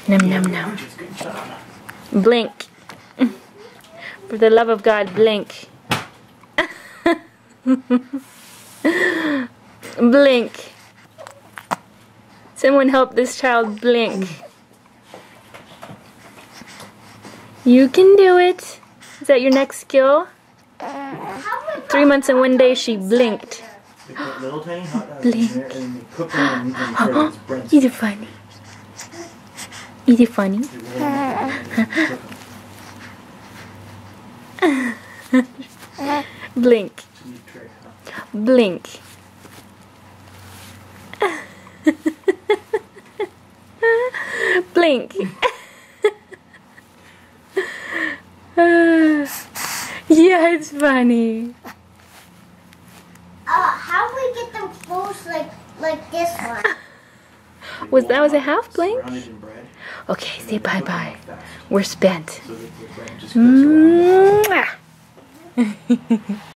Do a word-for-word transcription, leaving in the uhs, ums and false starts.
Num num num. Blink. For the love of God, blink. Blink. Someone help this child blink. You can do it. Is that your next skill? Three months and one day she blinked. Blink. Is it funny? Is it funny? Blink. Blink. Blink. Yeah, it's funny. Uh, how do we get them close like like this one? Was that was a half blink? Okay, say bye bye. We're spent. Mwah.